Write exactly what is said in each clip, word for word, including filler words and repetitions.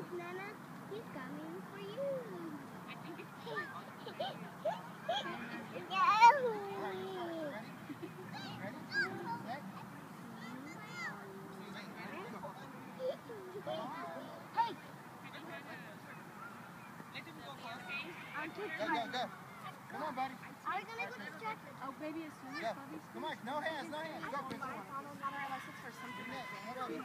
Nana, he's coming for you. Hey! I'm too Go, go, go. Come on, buddy. Are we gonna go check? Oh, baby, as soon as Go. Bubby's Come on, no hands, no hands. Go, Prince. for something like that. Go, go.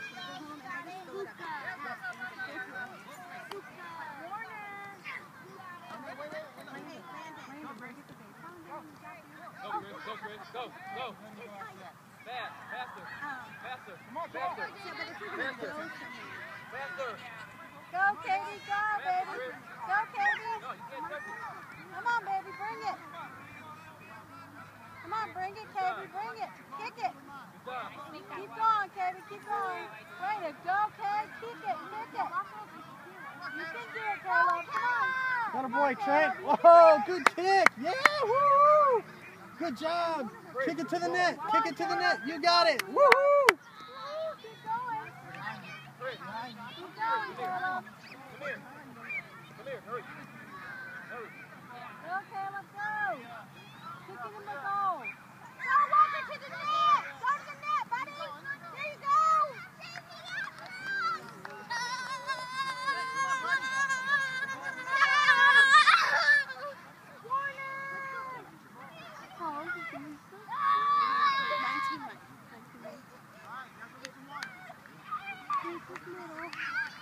Go, Chris, go, Chris, go, go. Fast, faster, faster, Come on, come faster, on. faster, faster. Go, Katie, go, baby. Go, Katie. No, you can't touch it. Come on, baby, bring it. Come on, bring it, Katie, bring it. Kick it. Good job. Keep going, Katie, keep going. Way to go, Katie. Kick it, kick it. You can do it, Caleb. Come on. Got a boy, Trent. Whoa, good kick. Yeah, woo! Good job. Kick it to the net. Kick it to the net. You got it. Woohoo! Keep going. Keep going, Caleb. Come here. Come here, hurry. Hurry. Go, Caleb, go. Kick it in the goal. Go, Walker, to the net. Go to the net, buddy. There you go. nineteen months.